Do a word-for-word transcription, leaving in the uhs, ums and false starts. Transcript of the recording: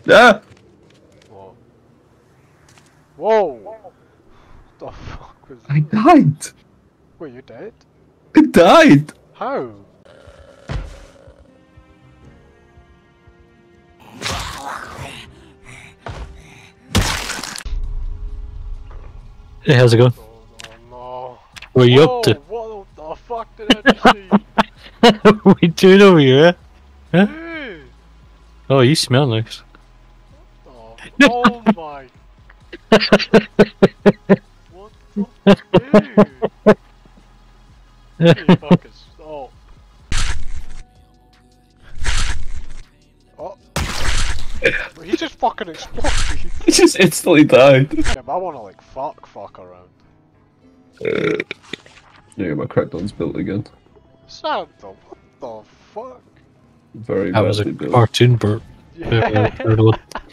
Ah! Whoa. Whoa! What the fuck was that? I died! Wait, you dead? I died! How? Hey, how's it going? Oh, oh no. What are you Whoa, up to? What the fuck did I just see? What are you doing over here? Huh? Hey! Oh, you smell nice. Oh, oh my. What the fuck? Hey, fuckers. Oh. Oh. He just fucking exploded. I just instantly died. Yeah, but I wanna like fuck fuck around. Uh, yeah, my crackdown's built again. Santa, what the fuck? Very That was a badly built. cartoon burp. Yeah. Uh, third one.